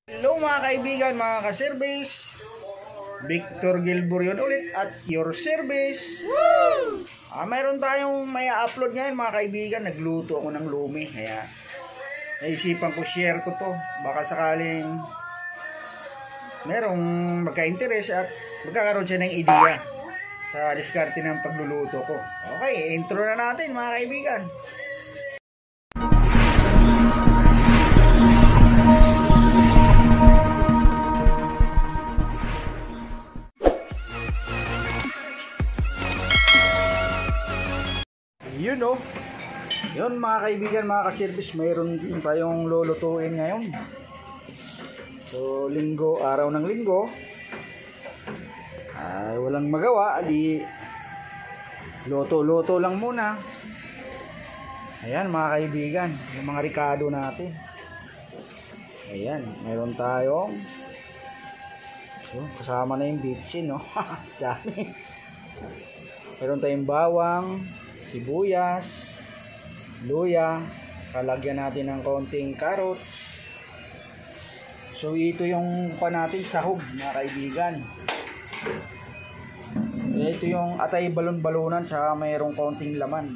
Hello mga kaibigan, mga ka-service. Victor Gilbur yun ulit at your service. Mayroon tayong may upload ngayon mga kaibigan. Nagluto ako ng lumi. Kaya naisipan ko share ko to. Baka sakaling merong magka-interest at magkakaroon siya ng ideya sa diskarte ng pagluluto ko. Okay, intro na natin mga kaibigan. Yun o. Yun mga kaibigan, mga ka-service, mayroon din tayong lulutuin ngayon. So, linggo, araw ng linggo. Ay, walang magawa. Di luto-luto lang muna. Ayan mga kaibigan, yung mga ricado natin. Ayan, mayroon tayong kasama na yung bitsin, no? Dami. Mayroon tayong bawang, sibuyas, luya, kalagyan natin ng konting carrots. So ito yung natin sahog mga kaibigan. Ito yung atay balon-balunan saka mayroong konting laman.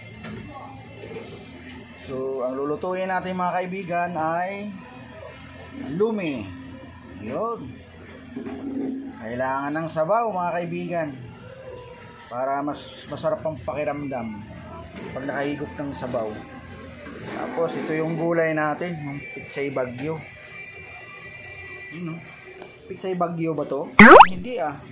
So ang lulutuin natin mga kaibigan ay lumi. Yun. Kailangan ng sabaw mga kaibigan para masarap ang pakiramdam pag nakahigop ng sabaw. Tapos ito yung gulay natin, yung pitsay bagyo. Yun, no? Pitsay bagyo ba to? Hindi ah.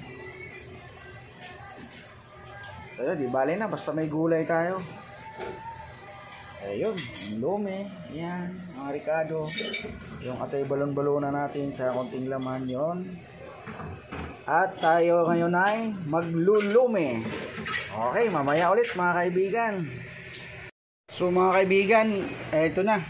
Ayun, di bale na, basta may gulay tayo. Ayun, yung lumi, yan, mga ricado, yung atay balon-balona natin sa konting laman yon. At tayo ngayon ay maglulume. Okay, mamaya ulit mga kaibigan. So mga kaibigan, eto na.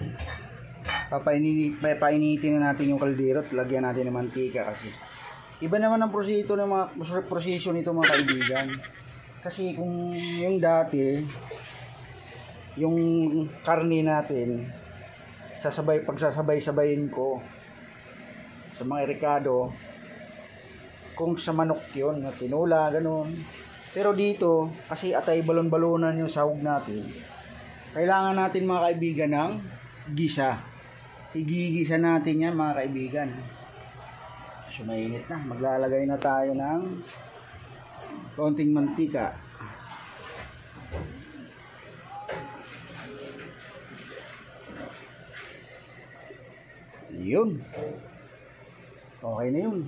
Papainitin na natin yung kaldero at lagyan natin ng mantika kasi iba naman ang proseso ng mga nito mga kaibigan. Kasi kung yung dati, yung karne natin, pagsasabay-sabayin ko sa mga ricado, kung sa manok yun, tinula, ganun. Pero dito, kasi atay balon-balunan yung sahog natin, kailangan natin mga kaibigan ng gisa. Igigisa natin yan mga kaibigan. So mainit na, maglalagay na tayo ng konting mantika. Yun. Okay na yun.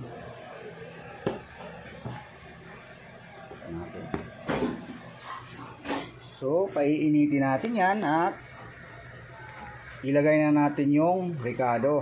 So, paiinitin natin yan at ilagay na natin yung ricado.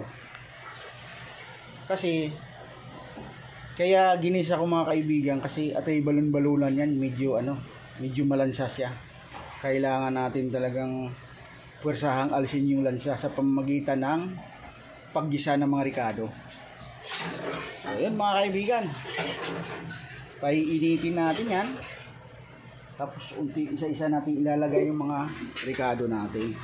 Kasi, kaya ginisa ko mga kaibigan kasi atay balon-balunan yan, medyo malansa siya. Kailangan natin talagang puwersahang alisin yung lansa sa pamamagitan ng paggisa ng mga ricado. So, yun mga kaibigan. Paiinitin natin yan. Tapos isa-isa natin ilalagay yung mga ricado natin.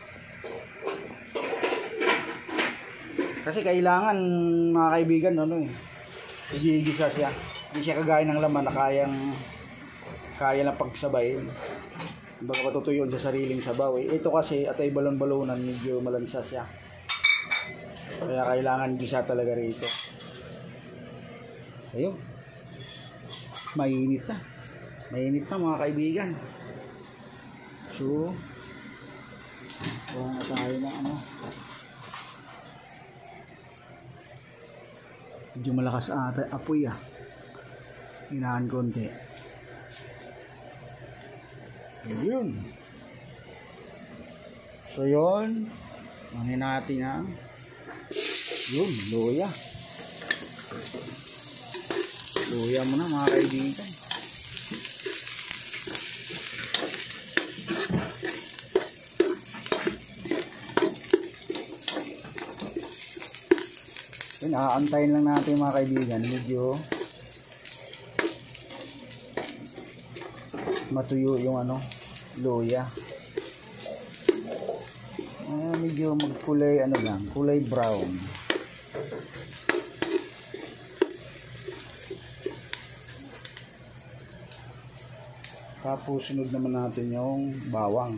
Kasi kailangan mga kaibigan igigisa siya. Hindi siya kagaya ng laman na kaya lang pagsabay. Baka matutuyon sa sariling sabaw. Ito kasi atay balon-balunan, medyo malansa siya. Kaya kailangan gisa talaga rito. Ayun. Mainit na. Mainit na mga kaibigan. So, buwan na tayo na medyo malakas ata apoy ah. Hinaan konti. Ayun. So yun. Manin natin na. Yun, luya. Luya mo na mga kaibigan. Yun, aantayin lang natin mga kaibigan. Medyo matuyo yung luya. Medyo magkulay kulay brown. Tapos sunod naman natin yung bawang.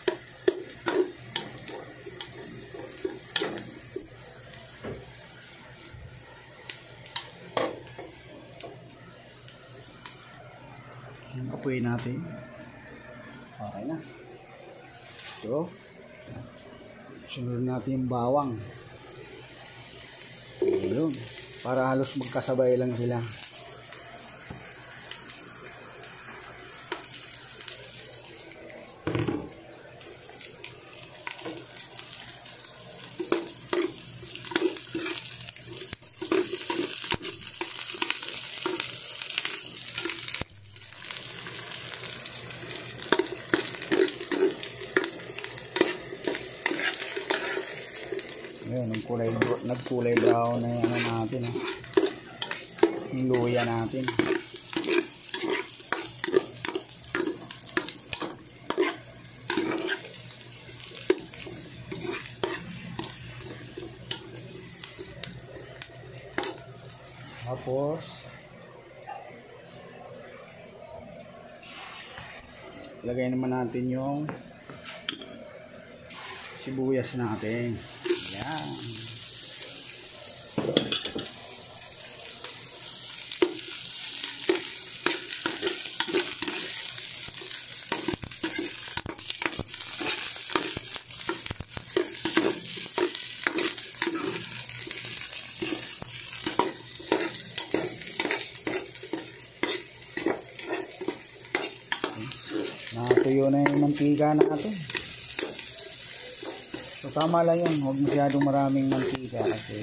Apoy natin. Okay na. So, sunod natin yung bawang. Ayun. Para halos magkasabay lang sila. Ayun, nagkulay brown na yung ano natin, yung luya natin. Tapos lagay naman natin yung sibuyas natin. Yan. Natuyo na yung mantika natin. So tama lang yun, huwag masyadong maraming mantika kasi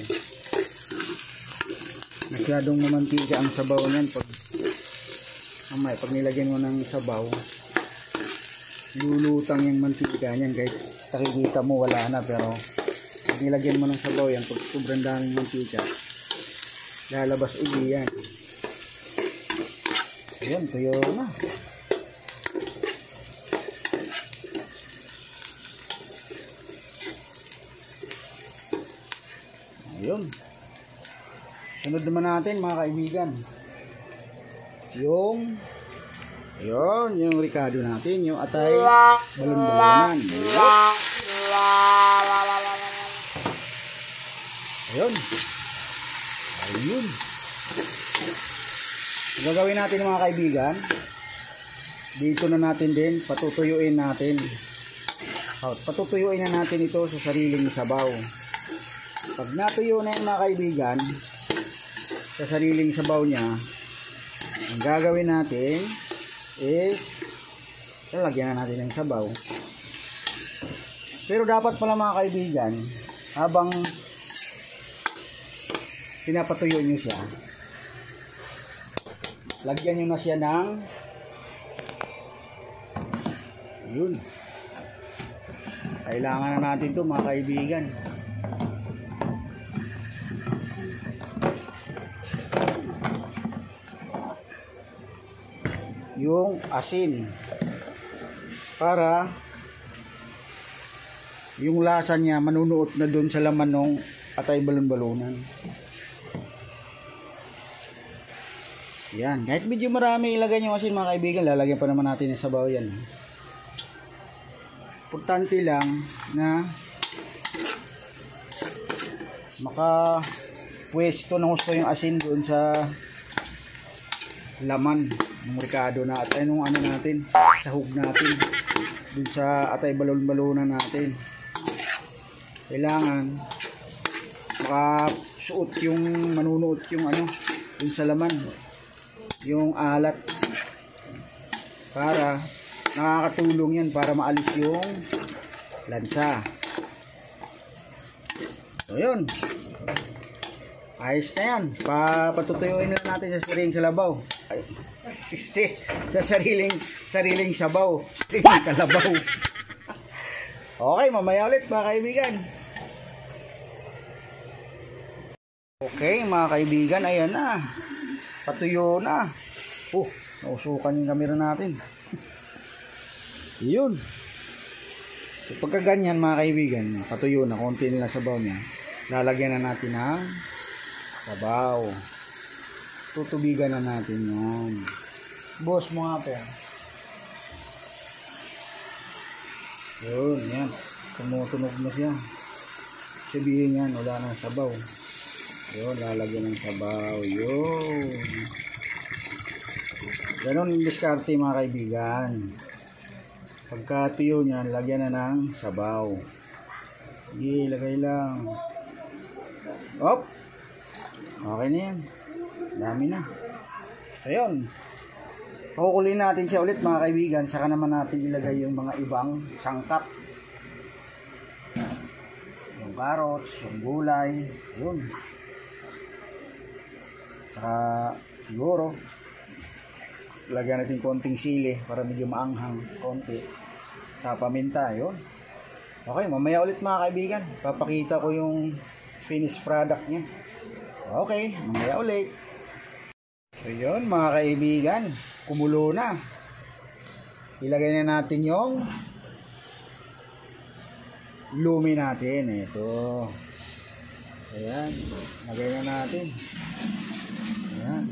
masyadong mamantika ang sabaw niyan pag nilagyan mo ng sabaw, lulutang yung mantika niyan kahit nakikita mo wala na, pero pag nilagyan mo ng sabaw yan, pag sobrang daming mantika lalabas uli yan. Ayun, tuyo na. Ayun. Sunod naman natin mga kaibigan. Yung ricado natin, yung atay balon-balonan. Ayun. Ayun. Ang gagawin natin mga kaibigan, dito na natin din, patutuyuin natin. Patutuyuin na natin ito sa sariling sabaw. Pag natuyo na yung mga kaibigan sa sariling sabaw niya, ang gagawin natin is lalagyan na natin ng sabaw. Pero dapat pala mga kaibigan, habang pinapatuyo nyo siya, lagyan nyo na siya ng yun. Kailangan na natin ito mga kaibigan. Yung asin para yung lasa niya manunuot na doon sa laman ng atay balon-balonan. Yan, kahit medyo marami ilagay yung asin mga kaibigan, lalagyan pa naman natin ng sabaw yan. Importante lang na makapwesto ng gusto yung asin doon sa laman ng ricado na at anong ano natin, sahog natin dun sa atay balon-balonan natin. Kailangan makasuot yung manunuot yung ano dun sa laman, yung alat, para nakakatulong yan para maalis yung lansa. So yun, ayos na yan. Patutuyuin na natin sa sariling salabaw. Sa sariling sabaw. Sariling kalabaw. Okay, mamaya ulit mga kaibigan. Okay mga kaibigan, ayan na. Patuyo na. Nausukan yung camera natin. Yun. So, pagka ganyan mga kaibigan, patuyo na, konti nila sabaw niya. lalagyan na natin ng sabaw. Tutubigan na natin yan. Boss mo nga po. Yun, yan. Tumutunog na siya. Sabihin yan, wala nang sabaw. Yun, lalagyan ng sabaw. Yun. Ganon yung diskarte mga kaibigan. Pagka tuyo niyan, lagyan na ng sabaw. Sige, lagay lang. Op! Okay na yan. Dami na. Ayun. Pakukulin natin siya ulit mga kaibigan. Saka naman natin ilagay yung mga ibang sangkap. Yung carrots, yung gulay. Yun. Saka siguro lagyan natin konting sili para medyo maanghang konti. Sa paminta. Yun. Okay, mamaya ulit mga kaibigan. Papakita ko yung finished product niya. Okay, mamaya ulit. So yun mga kaibigan, kumulo na. Ilagay na natin yung lumi natin. Ito. Ayan, lagay na natin. Ayan.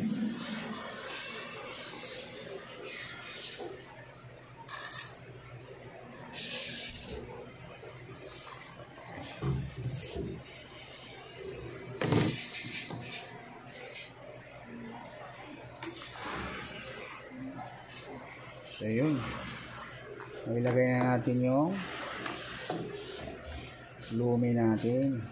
So yun, ilagay na natin yung lumi natin.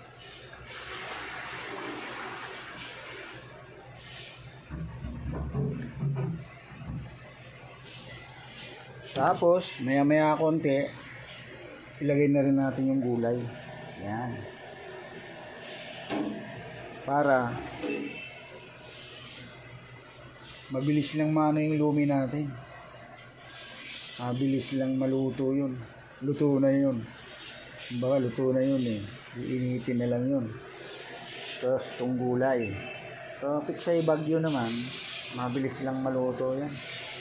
Tapos maya maya konti ilagay na rin natin yung gulay. Yan, para mabilis lang maano yung lumi natin. Mabilis lang maluto yun. Luto na yun. Baka luto na yun eh. Iinitin na lang yun. Tapos itong gulay. So, Piksay Bagyo naman, mabilis lang maluto yan.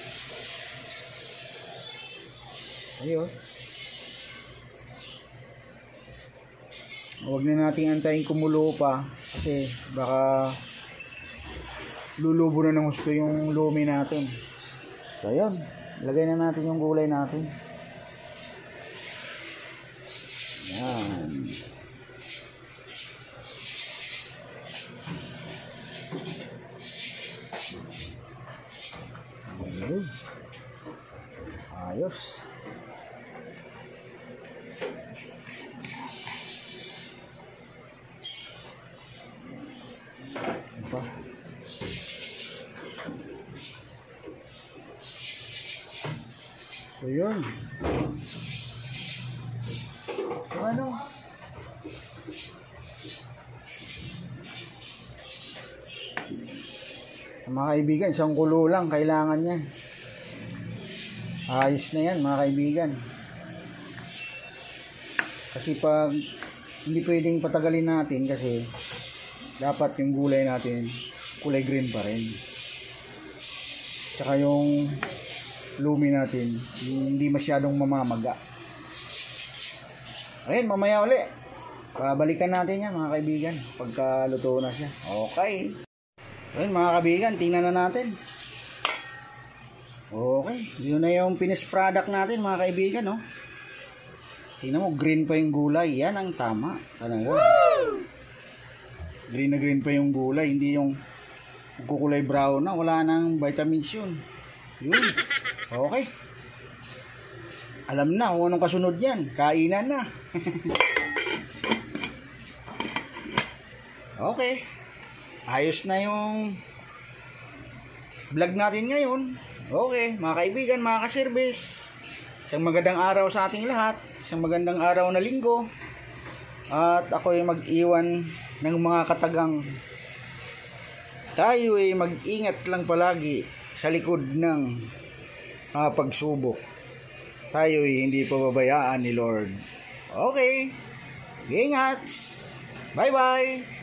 Ayun. Huwag na natin antayin kumulo pa. Kasi baka lulubo na ng gusto yung lumi natin. So, ayun. Lagay na natin yung gulay natin. Yan. Ayos. Apa? So yun. So ano? Mga kaibigan, isang kulo lang kailangan yan. Ayos na yan mga kaibigan. Kasi pag hindi pwedeng patagalin natin kasi dapat yung gulay natin kulay green pa rin. Tsaka yung lumi natin hindi masyadong mamamaga. Ayun, mamaya uli babalikan natin yan mga kaibigan pagka luto na siya. Okay. Ayun mga kaibigan, tingnan na natin. Okay, yun na yung finished product natin mga kaibigan, no? Tingnan mo, green pa yung gulay. Yan ang tama talaga. Green na green pa yung gulay, hindi yung kukulay brown na, wala nang vitamins yun. Yun. Okay. Alam na kung anong kasunod yan. Kainan na. Okay. Ayos na yung vlog natin ngayon. Okay, mga kaibigan, mga ka-service. Isang magandang araw sa ating lahat. Isang magandang araw na linggo. At ako ay mag-iwan ng mga katagang tayo ay mag-ingat lang palagi sa likod ng pagsubok. Tayo ay hindi pababayaan ni Lord. Okay. Ingat. Bye-bye.